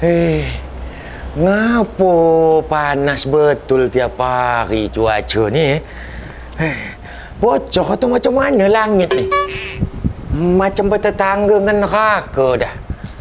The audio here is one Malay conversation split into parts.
Eh, ngapo panas betul tiap hari cuaca ni? Bocor atau macam mana langit ni? Macam bertetangga dengan neraka dah.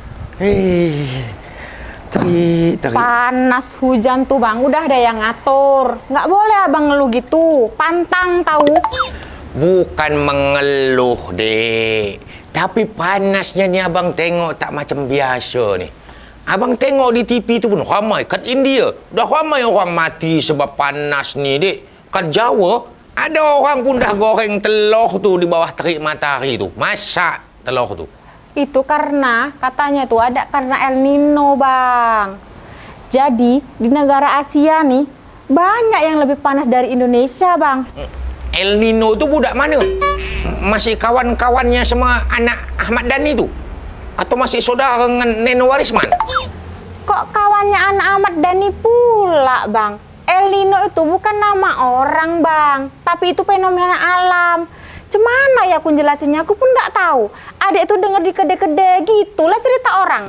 Teri. Panas hujan tuh bang, udah ada yang ngatur. Nggak boleh abang ngeluh gitu, pantang tahu. Bukan mengeluh, Dek. Tapi panasnya ni abang tengok tak macam biasa ni. Abang tengok di TV tu pun ramai. Kat India, dah ramai orang mati sebab panas ni, Dek. Kat Jawa, ada orang pun dah goreng telur tu di bawah terik matahari tu. Masak telur tu. Itu karena, katanya tuh ada karena El Nino bang. Jadi, di negara Asia nih, banyak yang lebih panas dari Indonesia bang. El Nino tu budak mana? Masih kawan-kawannya sama anak Ahmad Dhani tu? Atau masih saudara dengan Neno Warisman? Kok kawannya anak Ahmad Dhani pula bang? El Nino itu bukan nama orang bang, tapi itu fenomena alam. Cemana ya aku jelasinnya, aku pun nggak tahu. Adek itu denger di kede-kede gitulah cerita orang.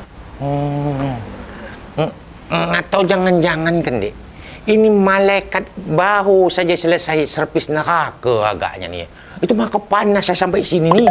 Atau jangan-jangan kan, Dek, ini malaikat baru saja selesai servis neraka agaknya nih. Itu maka panas sampai sini nih.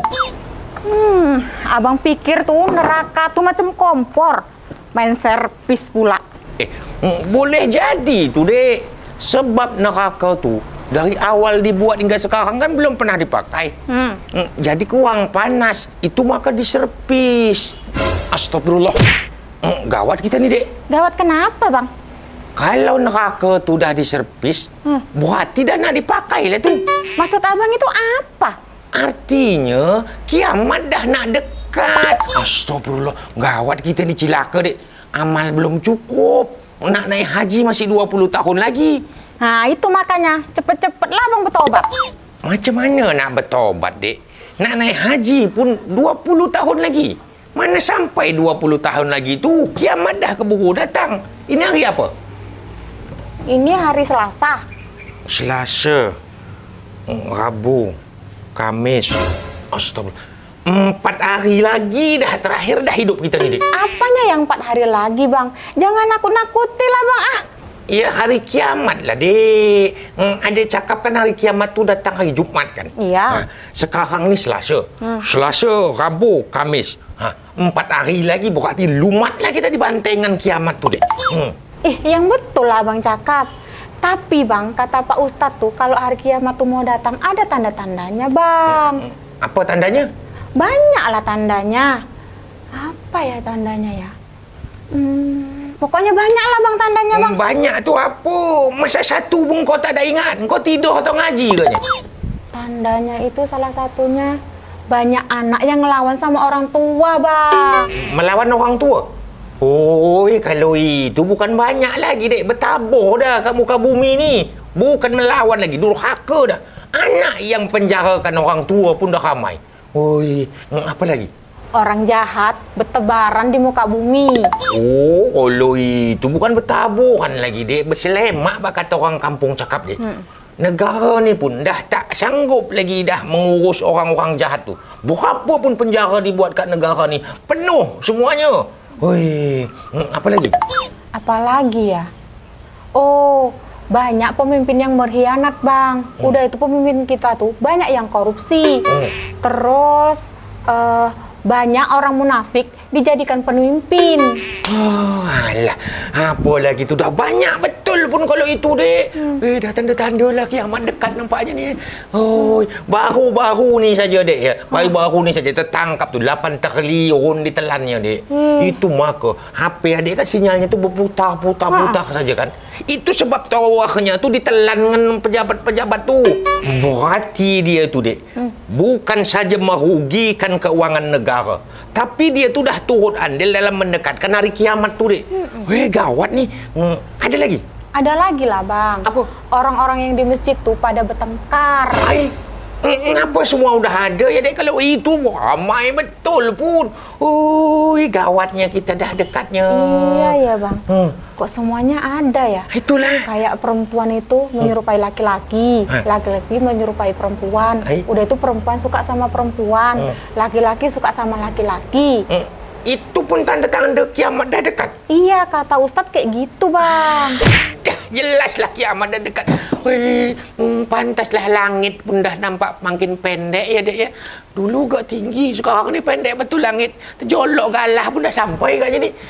Abang pikir tuh neraka tuh macam kompor, main servis pula. Boleh jadi tuh, Dek. Sebab neraka tuh dari awal dibuat hingga sekarang kan belum pernah dipakai. Jadi kurang panas, itu maka diservis. Astagfirullah. Gawat kita nih, Dek. Gawat kenapa bang? Kalau neraka tu dah diservis, berarti dah nak dipakai lah tu. Maksud abang itu apa? Artinya kiamat dah nak dekat. Astagfirullah, gawat kita ni cilaka, Dek. Amal belum cukup. Nak naik haji masih 20 tahun lagi. Nah itu makanya cepet-cepetlah bang bertobat. Macam mana nak bertobat, Dek? Nak naik haji pun 20 tahun lagi. Mana sampai 20 tahun lagi tu kiamat dah keburu datang. Ini hari apa? Ini hari Selasa. Selasa, Rabu, Kamis. Astagfirullah. 4 hari lagi dah terakhir dah hidup kita ni, Dek. Apanya yang 4 hari lagi bang? Jangan nakut-nakuti lah bang ah. Ya hari kiamat lah, Dek. Ada cakap kan hari kiamat tu datang hari Jumaat kan? Iya. Sekarang ni Selasa. Selasa, Rabu, Kamis. 4 hari lagi berarti lumat lah kita dibantai dengan kiamat tu, Dek. Yang betul lah bang cakap. Tapi bang, kata Pak Ustadz tuh kalau hari kiamat tuh mau datang ada tanda-tandanya bang. Apa tandanya? Banyaklah tandanya. Apa ya tandanya ya? Pokoknya banyak lah bang tandanya bang. Banyak tu apa? Masa satu pun kau tak ada ingat? Kau tidur atau ngaji katanya? Tandanya itu salah satunya banyak anak yang ngelawan sama orang tua bang. Melawan orang tua? Oh, kalau itu bukan banyak lagi, Dek. Bertabur dah kat muka bumi ni. Bukan melawan lagi, durhaka dah. Anak yang penjarakan orang tua pun dah ramai. Oi, apa lagi? Orang jahat bertebaran di muka bumi. Oh, kalau itu bukan bertaburan lagi, Dek. Berselemak bak kata orang kampung cakap, Dek. Negara ni pun dah tak sanggup lagi dah mengurus orang-orang jahat tu. Berapa pun penjara dibuat kat negara ni, penuh semuanya. Oi, apa lagi? Apa lagi ya? Oh, banyak pemimpin yang berkhianat, Bang. Udah itu pemimpin kita tuh banyak yang korupsi. Terus banyak orang munafik dijadikan pemimpin. Oh, alah. Apa lagi tu dah banyak betul pun kalau itu, Dek. Dah tanda-tanda lah kiamat dekat nampaknya ni. Oh, baru-baru ni saja, Dek ya. Baru-baru ni saja tertangkap tu 8 triliun ditelannya, Dek. Itu maka HP adik kan sinyalnya tu berputar-putar saja kan. Itu sebab tawarnya tu ditelan dengan pejabat-pejabat tu. Berarti dia tu, Dek, bukan saja merugikan keuangan negara, tapi dia tu dah turut andil dalam mendekatkan hari kiamat tu, Dek. Gawat ni. Ada lagi? Ada lagi lah, Bang. Apa? Orang-orang yang di masjid tuh pada bertengkar. Kenapa semua udah ada ya, Dek? Kalau itu ramai betul pun. Gawatnya kita dah dekatnya. Iya ya, Bang. Kok semuanya ada ya? Itulah. Kayak perempuan itu menyerupai laki-laki, laki-laki menyerupai perempuan. Udah itu perempuan suka sama perempuan, laki-laki suka sama laki-laki. Itu pun tanda-tanda kiamat dah dekat. Iya, kata Ustadz kayak gitu, Bang. Dah jelaslah kiamat dah dekat. Wih, pantaslah langit pun dah nampak makin pendek ya, Dek ya. Dulu gak tinggi, sekarang ni pendek betul langit. Terjolok galah pun dah sampai kat sini.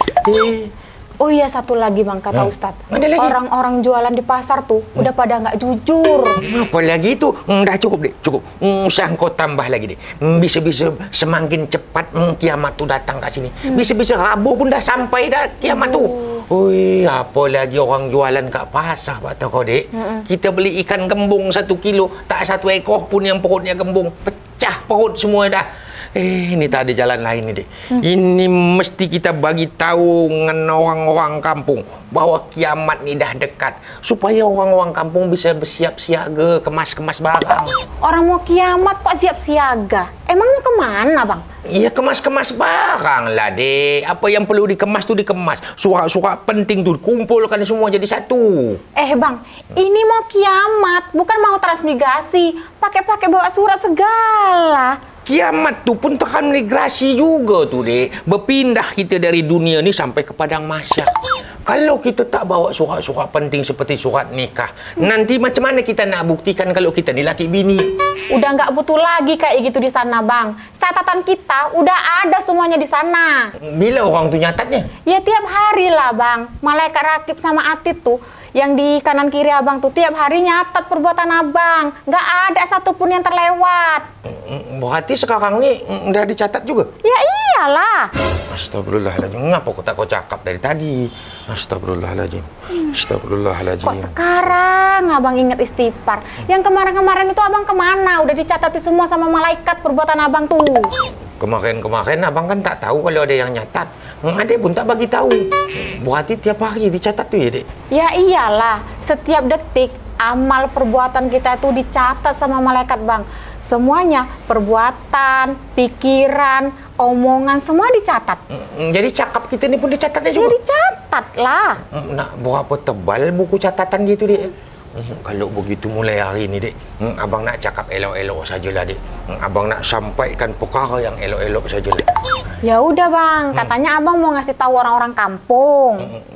Oh iya, satu lagi, Bang, kata Ustadz. Ada lagi? Orang-orang jualan di pasar tuh udah pada nggak jujur. Apa lagi itu? Dah cukup, Dek. Cukup. Usah kau tambah lagi, Dek. Bisa-bisa semakin cepat kiamat tu datang kat sini. Bisa-bisa Rabu pun dah sampai dah kiamat tu. Oi, apa lagi orang jualan kat pasar, Pak kau, Dek. Kita beli ikan gembung 1 kilo, tak 1 ekor pun yang perutnya gembung. Pecah perut semua dah. Ini tak ada jalan lain ni, Dek. Ini mesti kita bagi tahu dengan orang-orang kampung bahawa kiamat ni dah dekat, supaya orang-orang kampung bisa bersiap siaga, kemas-kemas barang. Orang mau kiamat kok siap siaga? Emang mau kemana, Bang? Iya, kemas-kemas barang lah, Dek. Apa yang perlu dikemas tu dikemas. Surat-surat penting tu kumpulkan semua jadi satu. Bang, ini mau kiamat, bukan mau transmigrasi. Pakai-pakai bawa surat segala. Kiamat tu pun tekan migrasi juga tu, Dek. Berpindah kita dari dunia ni sampai ke padang mahsyar. Kalau kita tak bawa surat-surat penting seperti surat nikah, nanti macam mana kita nak buktikan kalau kita ni laki bini? Udah nggak butuh lagi kayak gitu di sana, Bang. Catatan kita udah ada semuanya di sana. Bila orang tu nyatatnya? Ya tiap hari lah, Bang. Malaikat rakib sama atid tuh yang di kanan kiri Abang tuh tiap hari nyatat perbuatan Abang. Nggak ada satupun yang terlewat. Berarti sekarang ni dah dicatat juga? Ya iyalah. Astagfirullahaladzim. Ngapa kau cakap dari tadi? Astagfirullahaladzim. Astagfirullahaladzim. Kok sekarang Abang ingat istighfar? Yang kemarin-kemarin itu Abang kemana? Udah dicatati semua sama malaikat perbuatan Abang tuh. Kemarin-kemarin Abang kan tak tahu kalau ada yang nyatat. Ada pun tak bagi tahu. Berarti tiap hari dicatat tuh ya, Dek? Ya iyalah. Setiap detik amal perbuatan kita itu dicatat sama malaikat, Bang. Semuanya, perbuatan, pikiran, omongan, semua dicatat. Jadi cakap kita ni pun dicatatnya juga? Ya dicatat lah. Nak berapa tebal buku catatan gitu, Dek? Kalau begitu mulai hari ni, Dek, Abang nak cakap elok-elok sajalah, Dek. Abang nak sampaikan perkara yang elok-elok sajalah. Ya udah, Bang, katanya Abang mau ngasih tahu orang-orang kampung.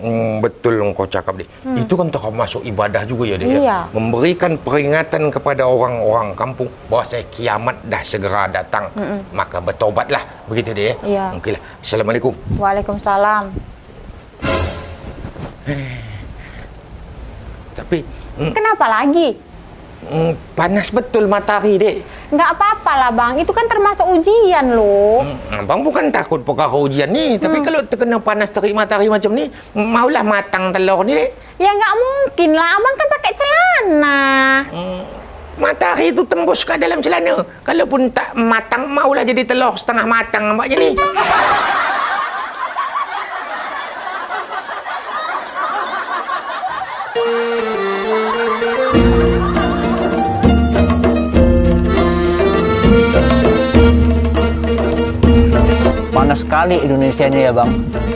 Betul kau cakap, Dek. Itu kan termasuk ibadah juga ya, Dek. Iya. Ya? Memberikan peringatan kepada orang-orang kampung bahawa kiamat dah segera datang. Maka bertobatlah, begitu, Dek ya. Iya. Okeylah. Assalamualaikum. Waalaikumsalam. Tapi kenapa lagi? Panas betul matahari, Dek. Nggak apa-apa lah, Bang. Itu kan termasuk ujian loh. Abang bukan takut perkara ujian ni. Tapi kalau terkena panas terik matahari macam ni, maulah matang telur ni, Dek. Ya nggak mungkin lah. Abang kan pakai celana. Matahari itu tembus ke dalam celana. Kalaupun tak matang, maulah jadi telur setengah matang nampaknya ni. Panas sekali Indonesia ini ya, Bang.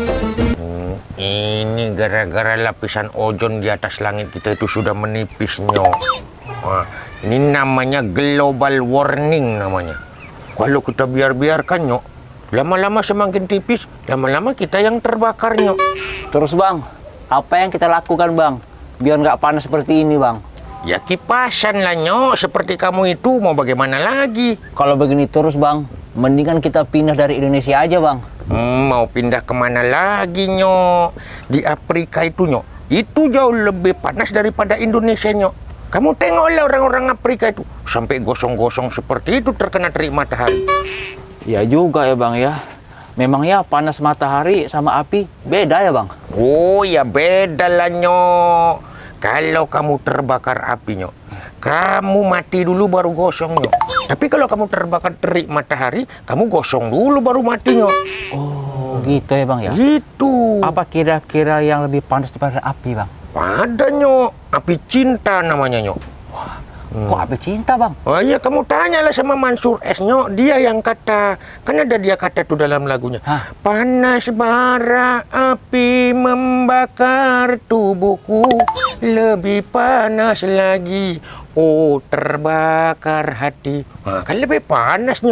Ini gara-gara lapisan ozon di atas langit kita itu sudah menipis, Nyok. Wah, ini namanya global warming namanya. Kalau kita biarkan, Nyok, lama-lama semakin tipis, lama-lama kita yang terbakar, Nyok. Terus, Bang, apa yang kita lakukan, Bang, biar nggak panas seperti ini, Bang? Ya kipasan lah, Nyok. Seperti kamu itu mau bagaimana lagi? Kalau begini terus, Bang, mendingan kita pindah dari Indonesia aja, Bang. Mau pindah kemana lagi, Nyok? Di Afrika itu, Nyok, itu jauh lebih panas daripada Indonesia, Nyok. Kamu tengoklah orang-orang Afrika itu sampai gosong-gosong seperti itu terkena terik matahari. Ya juga ya, Bang ya. Memangnya panas matahari sama api beda ya, Bang? Oh ya beda lah, Nyok. Kalau kamu terbakar api, Nyok, kamu mati dulu baru gosong, Nyok. Tapi kalau kamu terbakar terik matahari, kamu gosong dulu baru mati, Nyok. Oh, gitu ya, Bang ya? Gitu. Apa kira-kira yang lebih panas daripada api, Bang? Ada, Nyok. Api cinta namanya, Nyok. Kok api cinta, Bang? Oh iya, kamu tanyalah sama Mansur S, Nyok. Dia yang kata, kan ada dia kata tuh dalam lagunya. Hah? Panas bara api membakar tubuhku, lebih panas lagi, oh terbakar hati. Kan lebih panas, Nyok.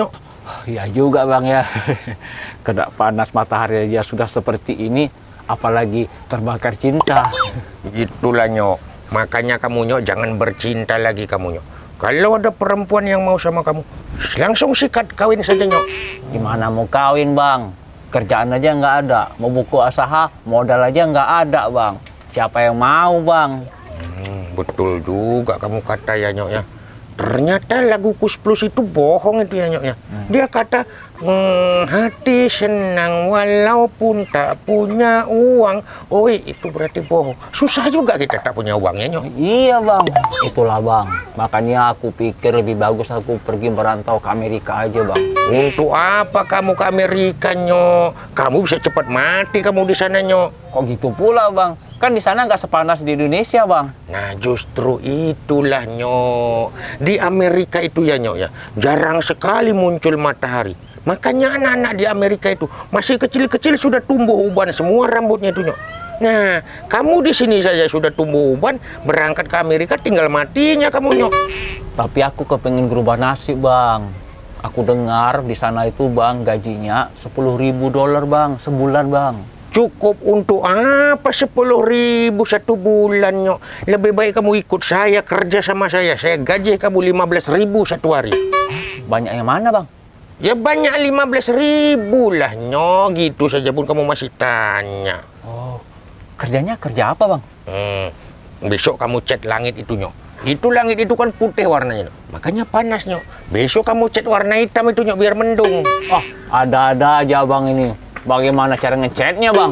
Ya juga bang ya. Kena panas matahari aja sudah seperti ini, apalagi terbakar cinta. Itulah Nyok. Makanya kamu Nyok jangan bercinta lagi kamu Nyok. Kalau ada perempuan yang mau sama kamu, langsung sikat kawin saja Nyok. Gimana mau kawin bang? Kerjaan aja nggak ada, mau buku usaha, modal aja nggak ada bang. Siapa yang mau bang? Betul juga kamu kata ya Nyok ya. Ternyata lagu Kus Plus itu bohong itu ya Nyok ya. Dia kata hati senang walaupun tak punya uang. Oh itu berarti bohong. Susah juga kita tak punya uang ya Nyok. Iya bang, itulah bang. Makanya aku pikir lebih bagus aku pergi merantau ke Amerika aja bang. Untuk apa kamu ke Amerika Nyok? Kamu bisa cepat mati kamu di sana Nyok. Kok gitu pula bang? Kan di sana nggak sepanas di Indonesia bang. Nah justru itulah Nyok. Di Amerika itu ya Nyok ya, jarang sekali muncul matahari. Makanya anak-anak di Amerika itu masih kecil-kecil sudah tumbuh uban semua rambutnya itu Nyok. Nah, kamu di sini saja sudah tumbuh uban, berangkat ke Amerika tinggal matinya kamu Nyok. Tapi aku kepengen berubah nasib bang. Aku dengar di sana itu bang gajinya $10.000 bang sebulan bang. Cukup untuk apa 10.000 satu bulan Nyok? Lebih baik kamu ikut saya kerja sama saya gaji kamu 15.000 satu hari. Banyak yang mana bang? Ya banyak 15.000 lah Nyok, gitu saja pun kamu masih tanya. Oh, kerjanya kerja apa bang? Besok kamu cat langit itu Nyok. Itu langit itu kan putih warnanya Nyok. Makanya panas Nyok. Besok kamu cat warna hitam itu Nyok biar mendung. Oh, ada-ada aja bang ini. Bagaimana cara ngecatnya bang?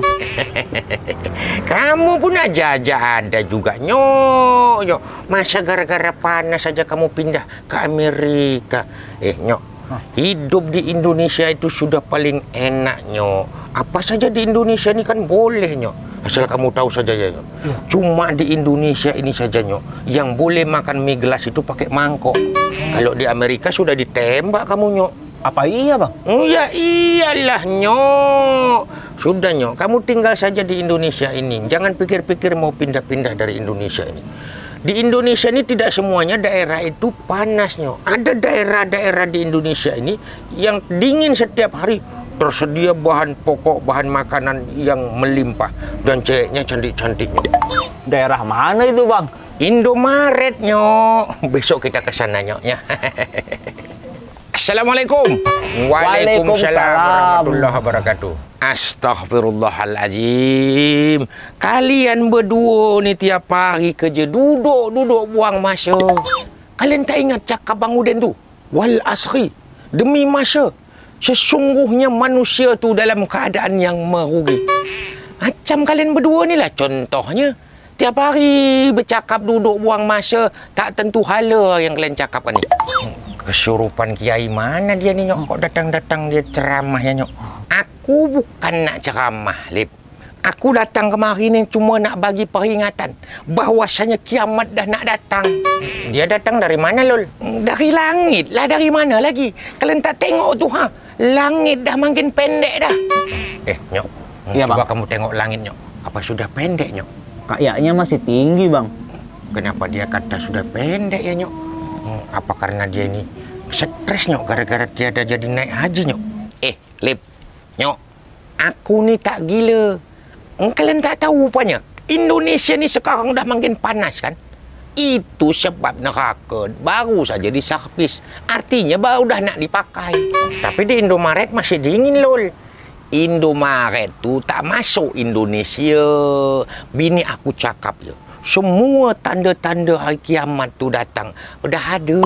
Kamu pun aja ada juga Nyok. Masa gara-gara panas saja kamu pindah ke Amerika? Nyok, hidup di Indonesia itu sudah paling enak Nyok. Apa saja di Indonesia ini kan boleh Nyok. Asal kamu tahu saja ya Nyok. Cuma di Indonesia ini saja Nyok yang boleh makan mie gelas itu pakai mangkok. Kalau di Amerika sudah ditembak kamu Nyok. Apa iya bang? Ya iyalah Nyok. Sudah Nyok, kamu tinggal saja di Indonesia ini. Jangan pikir-pikir mau pindah-pindah dari Indonesia ini. Di Indonesia ini tidak semuanya daerah itu panas Nyok. Ada daerah-daerah di Indonesia ini yang dingin setiap hari. Tersedia bahan pokok, bahan makanan yang melimpah. Dan ceweknya cantik-cantik Nyok. Daerah mana itu bang? Indomaret Nyok. Besok kita ke sana Nyok ya. Assalamualaikum. Waalaikumsalam warahmatullahi wabarakatuh. Astaghfirullahaladzim. Kalian berdua nih tiap hari kerja duduk buang masa. Kalian tak ingat cakap Bang Uden tu? Wal asri. Demi masa. Sesungguhnya manusia tu dalam keadaan yang merugi. Macam kalian berdua ni lah contohnya. Tiap hari bercakap duduk buang masa. Tak tentu hala yang kalian cakapkan ni. Kesurupan kiai mana dia ni Nyok? Kok datang-datang dia ceramah ya Nyok? Aku bukan nak ceramah Lip. Aku datang kemari ni cuma nak bagi peringatan bahwasanya kiamat dah nak datang. Dia datang dari mana Lol? Dari langit lah, dari mana lagi? Kalian tak tengok tu ha? Langit dah makin pendek dah. Nyok, ya, coba bang. kamu tengok langit Nyok. Apa sudah pendek Nyok? Kayaknya masih tinggi bang. Kenapa dia kata sudah pendek ya Nyok? Apa karena dia ini stres Nyok gara-gara dia ada jadi naik haji Nyok? Lip, Nyok, aku ni tak gila. Kalian tak tahu rupanya Indonesia ni sekarang dah makin panas kan? Itu sebab neraka baru saja diservis. Artinya baru dah nak dipakai. Tapi di Indomaret masih dingin Lol. Indomaret tu tak masuk Indonesia. Bini aku cakap je. Semua tanda-tanda hari kiamat tu datang. Dah ada.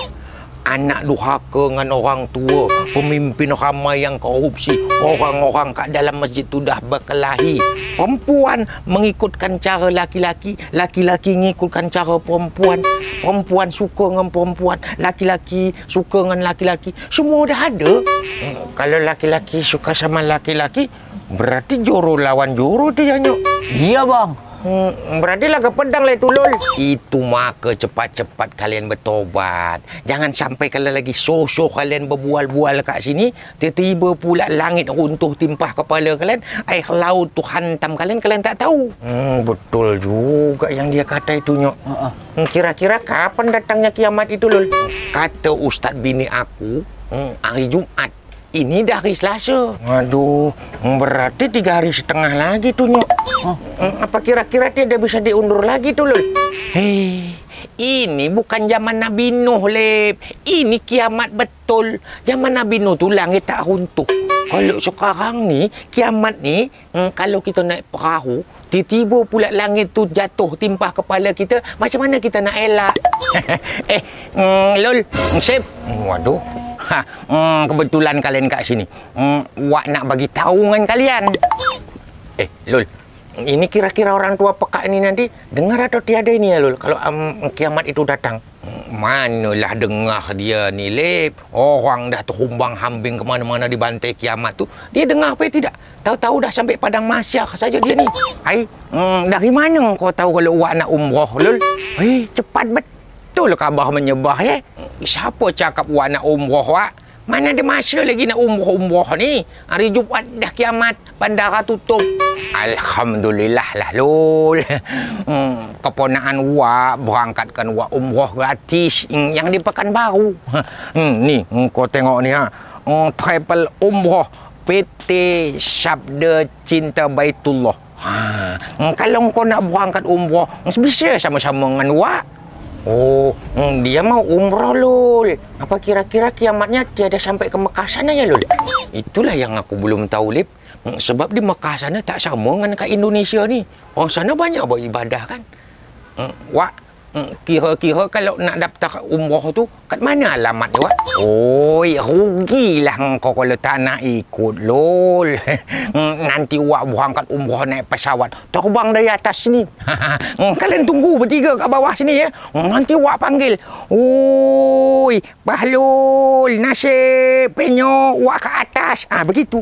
Anak durhaka dengan orang tua. Pemimpin ramai yang korupsi. Orang-orang kat dalam masjid tu dah berkelahi. Perempuan mengikutkan cara laki-laki. Laki-laki mengikutkan cara perempuan. Perempuan suka dengan perempuan. Laki-laki suka dengan laki-laki. Semua dah ada. Kalau laki-laki suka sama laki-laki, berarti joro lawan joro tu ya Nyok. Iya bang. Berarti laga pedang lah itu Lol. Itu maka cepat-cepat kalian bertobat. Jangan sampai kalau lagi sosok kalian berbual-bual kat sini, tiba-tiba pula langit runtuh timpah kepala kalian, air laut tu hantam kalian tak tahu. Betul juga yang dia kata itu Nyok. Kira-kira kapan datangnya kiamat itu Lol? Kata Ustaz bini aku, hari Jumat. Ini dah hari Selasa. Waduh, berarti 3 hari setengah lagi tuh, Nyok. Apa kira-kira dia bisa diundur lagi tuh, Lul? Hei, ini bukan zaman Nabi Nuh, Lep. Ini kiamat betul. Zaman Nabi Nuh tuh langit tak runtuh. Kalau sekarang ni, kiamat ni, kalau kita naik perahu, tiba-tiba pula langit tu jatuh timpah kepala kita, macam mana kita nak elak? Lul, Sip. Waduh. Kebetulan kalian kat sini. Wak nak bagi tahu dengan kalian. Lul, ini kira-kira orang tua pekak ini nanti dengar atau tiada ini ya, Lul? Kalau kiamat itu datang. Manalah dengar dia ni, Lep. Orang dah terhumbang hambing ke mana-mana di bantai kiamat tu. Dia dengar apa tidak? Tahu-tahu dah sampai padang mahsyar saja dia ni. Dari mana kau tahu kalau Wak nak umrah, Lul? Cepat betul khabar menyebar, ya? Siapa cakap Wak nak umrah, Wak? Mana ada masa lagi nak umrah ni? Hari Jumaat dah kiamat, bandara tutup. Alhamdulillah lah, Lul. Keponaan Wak berangkatkan Wak umrah gratis yang di Pekanbaru. Ni, kau tengok ni, travel umrah PT Sabda Cinta Baitullah. Kalau kau nak berangkat umrah, bisa sama-sama dengan Wak. Dia mau umrah, Lul. Apa kira-kira kiamatnya tiada sampai ke Mekah sana ya, Lul? Itulah yang aku belum tahu, Lip. Sebab di Mekah sana tak sama dengan kat Indonesia ni. Orang sana banyak beribadah kan. Wak, kira-kira kalau nak daftar umrah tu, kat mana alamatnya, Wak? Rugilah kau kalau tak nak ikut, Lul. Nanti Wak berangkat umrah naik pesawat, terbang dari atas sini. Kalian tunggu bertiga kat bawah sini, ya. Nanti Wak panggil. Bahlul, Nasib, Penyok, Wak ke atas. Begitu.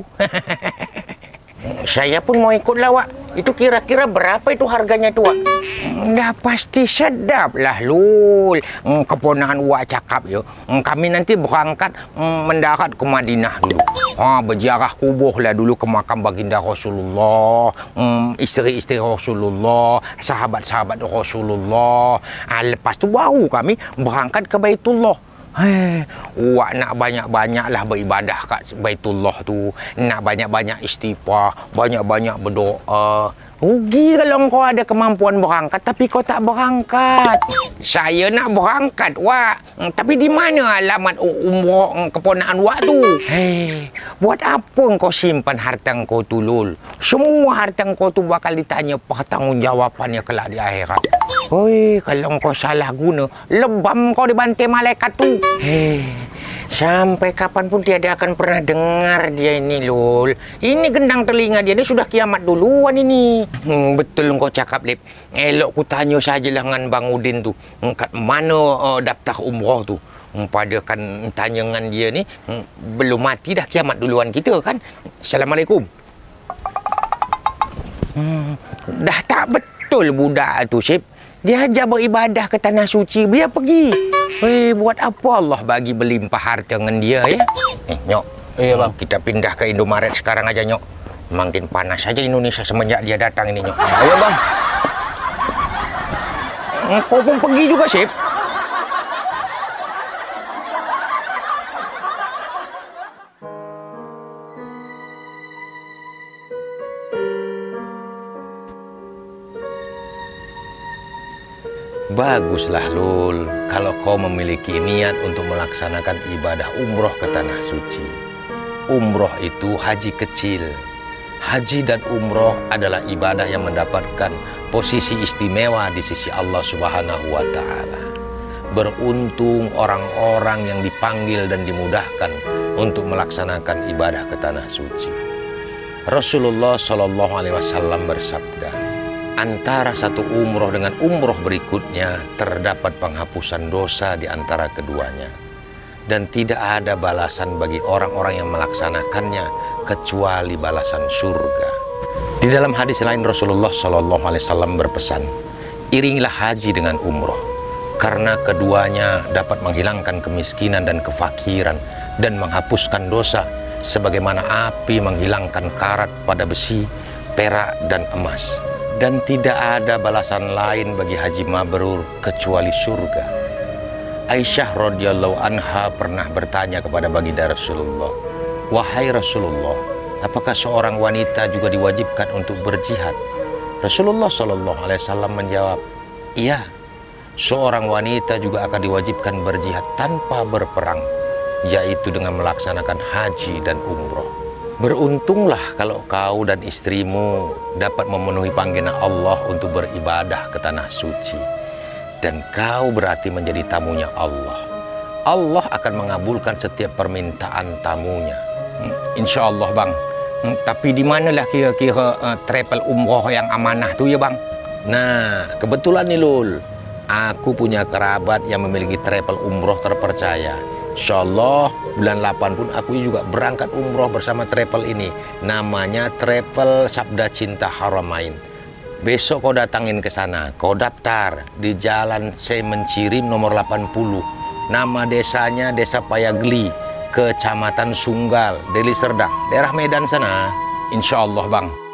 Saya pun mau ikutlah, Wak. Itu kira-kira berapa itu harganya tu, Wak? Dah pasti sedap lah, Lul. Keponakan Wak cakap, ya. Kami nanti berangkat mendarat ke Madinah dulu. Berziarah kubur lah dulu ke makam baginda Rasulullah, isteri-isteri Rasulullah, sahabat-sahabat Rasulullah. Lepas tu baru kami berangkat ke Baitullah. Wak nak banyak-banyak lah beribadah kat Baitullah tu. Nak banyak-banyak istighfar, banyak-banyak berdoa. Rugi kalau kau ada kemampuan berangkat tapi kau tak berangkat. Saya nak berangkat, Wak. Tapi di mana alamat umrah keponakan Wak tu? Buat apa kau simpan harta kau tu, Lul? Semua harta kau tu bakal ditanya pertanggungjawabannya kelak di akhirat. Kalau kau salah guna, lebam kau dibantai malaikat tu. Sampai kapanpun tiada akan pernah dengar dia ini, Lul. Ini gendang telinga dia, ini sudah kiamat duluan ini. Betul kau cakap, Lip. Elok ku tanya sajalah dengan Bang Udin tu. Kat mana daftar umrah tu? Pada kan tanya dengan dia ni, belum mati dah kiamat duluan kita kan. Assalamualaikum. Dah tak betul budak tu, Sip. Dia ajar beribadah ke tanah suci, biar pergi. Buat apa Allah bagi berlimpah harta dengan dia, ya? Nyok. Bang. Kita pindah ke Indomaret sekarang aja, Nyok. Makin panas saja Indonesia semenjak dia datang ini, Nyok. Ayo, Bang. Kau pun pergi juga, Sip. Baguslah, Lul, kalau kau memiliki niat untuk melaksanakan ibadah umroh ke tanah suci. Umroh itu haji kecil. Haji dan umroh adalah ibadah yang mendapatkan posisi istimewa di sisi Allah Subhanahu wa Ta'ala. Beruntung orang-orang yang dipanggil dan dimudahkan untuk melaksanakan ibadah ke tanah suci. Rasulullah Shallallahu Alaihi Wasallam bersabda, antara satu umroh dengan umroh berikutnya terdapat penghapusan dosa di antara keduanya, dan tidak ada balasan bagi orang-orang yang melaksanakannya kecuali balasan surga. Di dalam hadis lain Rasulullah SAW berpesan, iringilah haji dengan umroh, karena keduanya dapat menghilangkan kemiskinan dan kefakiran dan menghapuskan dosa, sebagaimana api menghilangkan karat pada besi, perak, dan emas. Dan tidak ada balasan lain bagi haji mabrur kecuali surga. Aisyah radhiyallahu anha pernah bertanya kepada baginda Rasulullah, "Wahai Rasulullah, apakah seorang wanita juga diwajibkan untuk berjihad?" Rasulullah Shallallahu Alaihi Wasallam menjawab, "Iya, seorang wanita juga akan diwajibkan berjihad tanpa berperang, yaitu dengan melaksanakan haji dan umroh. Beruntunglah kalau kau dan istrimu dapat memenuhi panggilan Allah untuk beribadah ke tanah suci, dan kau berarti menjadi tamunya Allah. Allah akan mengabulkan setiap permintaan tamunya." Insya Allah bang. Tapi di manalah kira-kira travel umroh yang amanah tuh ya bang? Nah, kebetulan nih Lul, aku punya kerabat yang memiliki travel umroh terpercaya. Insya Allah bulan 8 pun aku juga berangkat umroh bersama travel ini. Namanya Travel Sabda Cinta Haramain. Besok kau datangin ke sana, kau daftar di Jalan Semencirim nomor 80. Nama desanya Desa Payagli, Kecamatan Sunggal, Deli Serdang, daerah Medan sana. Insya Allah bang.